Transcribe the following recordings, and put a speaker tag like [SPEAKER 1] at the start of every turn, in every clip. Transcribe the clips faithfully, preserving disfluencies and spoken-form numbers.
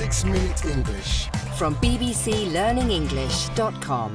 [SPEAKER 1] Six Minute English.
[SPEAKER 2] From b b c learning english dot com.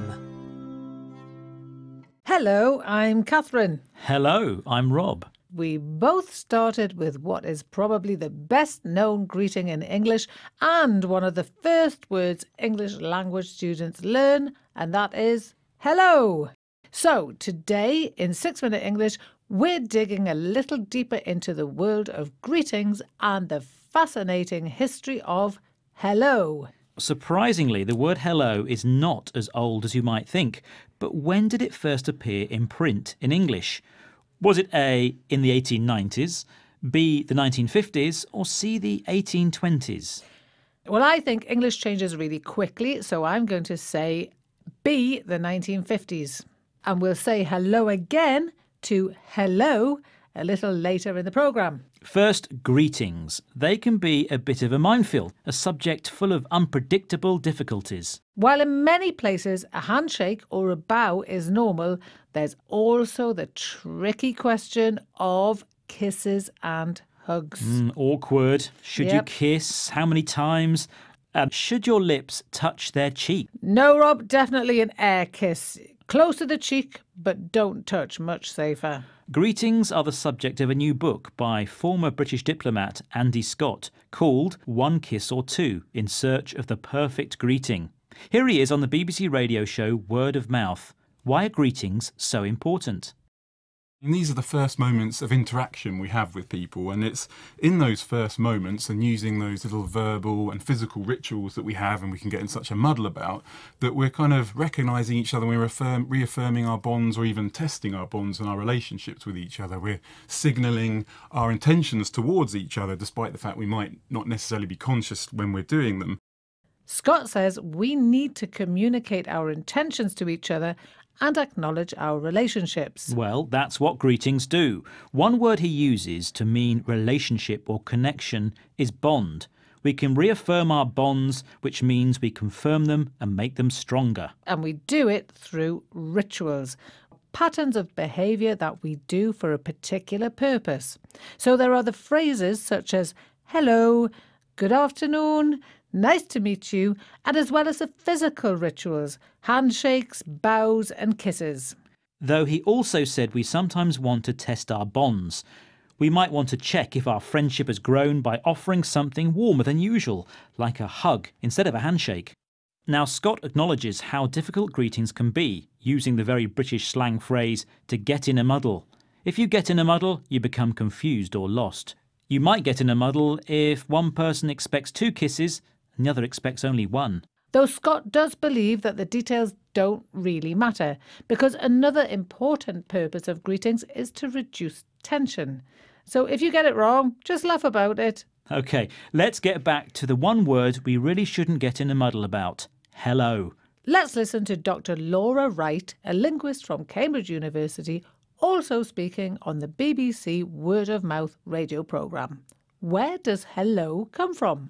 [SPEAKER 3] Hello, I'm Catherine.
[SPEAKER 4] Hello, I'm Rob.
[SPEAKER 3] We both started with what is probably the best known greeting in English and one of the first words English language students learn, and that is hello. So today in Six Minute English, we're digging a little deeper into the world of greetings and the fascinating history of hello.
[SPEAKER 4] Surprisingly, the word hello is not as old as you might think. But when did it first appear in print in English? Was it A, in the eighteen nineties, B, the nineteen fifties, or C, the eighteen twenties?
[SPEAKER 3] Well, I think English changes really quickly, so I'm going to say B, the nineteen fifties. And we'll say hello again to hello a little later in the programme.
[SPEAKER 4] First, greetings. They can be a bit of a minefield, a subject full of unpredictable difficulties.
[SPEAKER 3] While in many places a handshake or a bow is normal, there's also the tricky question of kisses and hugs.
[SPEAKER 4] Mm, awkward. Should
[SPEAKER 3] Yep.
[SPEAKER 4] you kiss? How many times? And should your lips touch their cheek?
[SPEAKER 3] No, Rob, definitely an air kiss. Close to the cheek, but don't touch, much safer.
[SPEAKER 4] Greetings are the subject of a new book by former British diplomat Andy Scott called One Kiss or Two, In Search of the Perfect Greeting. Here he is on the B B C radio show Word of Mouth. Why are greetings so important?
[SPEAKER 5] And these are the first moments of interaction we have with people, and it's in those first moments and using those little verbal and physical rituals that we have and we can get in such a muddle about that we're kind of recognising each other, we're affirm, reaffirming our bonds or even testing our bonds and our relationships with each other. We're signalling our intentions towards each other despite the fact we might not necessarily be conscious when we're doing them.
[SPEAKER 3] Scott says we need to communicate our intentions to each other and acknowledge our relationships.
[SPEAKER 4] Well, that's what greetings do. One word he uses to mean relationship or connection is bond. We can reaffirm our bonds, which means we confirm them and make them stronger.
[SPEAKER 3] And we do it through rituals, patterns of behaviour that we do for a particular purpose. So there are the phrases such as hello, good afternoon, nice to meet you, and as well as the physical rituals, handshakes, bows and kisses.
[SPEAKER 4] Though he also said we sometimes want to test our bonds. We might want to check if our friendship has grown by offering something warmer than usual, like a hug instead of a handshake. Now, Scott acknowledges how difficult greetings can be, using the very British slang phrase, to get in a muddle. If you get in a muddle, you become confused or lost. You might get in a muddle if one person expects two kisses and the other expects only one.
[SPEAKER 3] Though Scott does believe that the details don't really matter, because another important purpose of greetings is to reduce tension. So if you get it wrong, just laugh about it.
[SPEAKER 4] OK, let's get back to the one word we really shouldn't get in a muddle about. Hello.
[SPEAKER 3] Let's listen to Doctor Laura Wright, a linguist from Cambridge University, also speaking on the B B C Word of Mouth radio programme. Where does hello come from?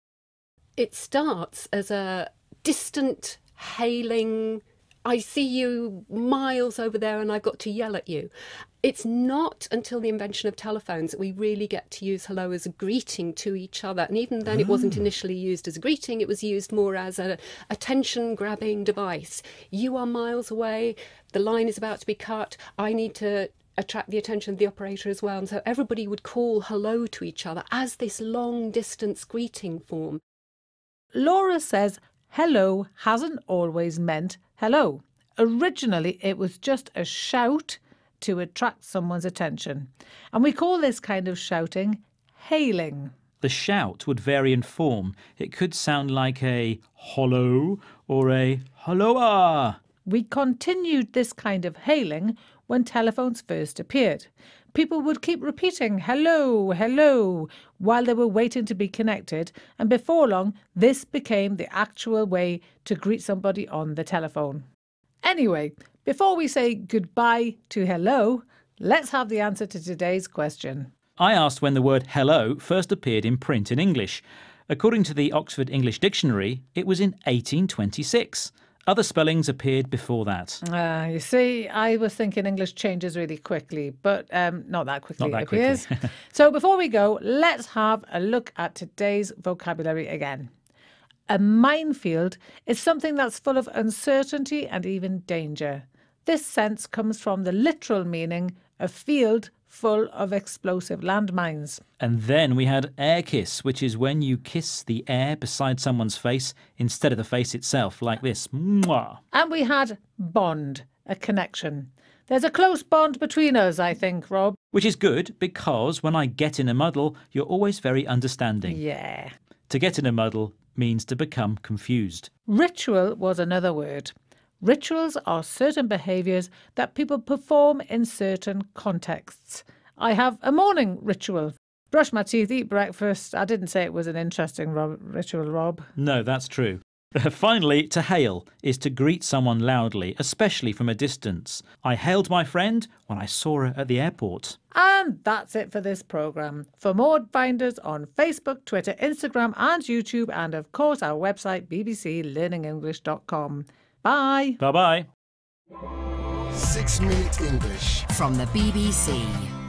[SPEAKER 6] It starts as a distant hailing, I see you miles over there and I've got to yell at you. It's not until the invention of telephones that we really get to use hello as a greeting to each other. And even then it wasn't initially used as a greeting, it was used more as an attention-grabbing device. You are miles away, the line is about to be cut, I need to attract the attention of the operator as well. And so everybody would call hello to each other as this long-distance greeting form.
[SPEAKER 3] Laura says hello hasn't always meant hello. Originally, it was just a shout to attract someone's attention. And we call this kind of shouting hailing.
[SPEAKER 4] The shout would vary in form. It could sound like a hollow or a helloa.
[SPEAKER 3] We continued this kind of hailing when telephones first appeared. People would keep repeating hello, hello, while they were waiting to be connected, and before long, this became the actual way to greet somebody on the telephone. Anyway, before we say goodbye to hello, let's have the answer to today's question.
[SPEAKER 4] I asked when the word hello first appeared in print in English. According to the Oxford English Dictionary, it was in eighteen twenty-six. Other spellings appeared before that.
[SPEAKER 3] Uh, you see, I was thinking English changes really quickly, but um, not that quickly,
[SPEAKER 4] Not that
[SPEAKER 3] it
[SPEAKER 4] quickly.
[SPEAKER 3] appears. So before we go, let's have a look at today's vocabulary again. A minefield is something that's full of uncertainty and even danger. This sense comes from the literal meaning, a field full of explosive landmines.
[SPEAKER 4] And then we had air kiss, which is when you kiss the air beside someone's face instead of the face itself, like this. Mwah.
[SPEAKER 3] And we had bond, a connection. There's a close bond between us, I think, Rob.
[SPEAKER 4] Which is good, because when I get in a muddle, you're always very understanding.
[SPEAKER 3] Yeah.
[SPEAKER 4] To get in a muddle means to become confused.
[SPEAKER 3] Ritual was another word. Rituals are certain behaviours that people perform in certain contexts. I have a morning ritual. Brush my teeth, eat breakfast. I didn't say it was an interesting ro- ritual, Rob.
[SPEAKER 4] No, that's true. Finally, to hail is to greet someone loudly, especially from a distance. I hailed my friend when I saw her at the airport.
[SPEAKER 3] And that's it for this programme. For more, find us on Facebook, Twitter, Instagram and YouTube, and of course our website b b c learning english dot com. Bye.
[SPEAKER 4] Bye-bye.
[SPEAKER 2] Six Minute English from the B B C.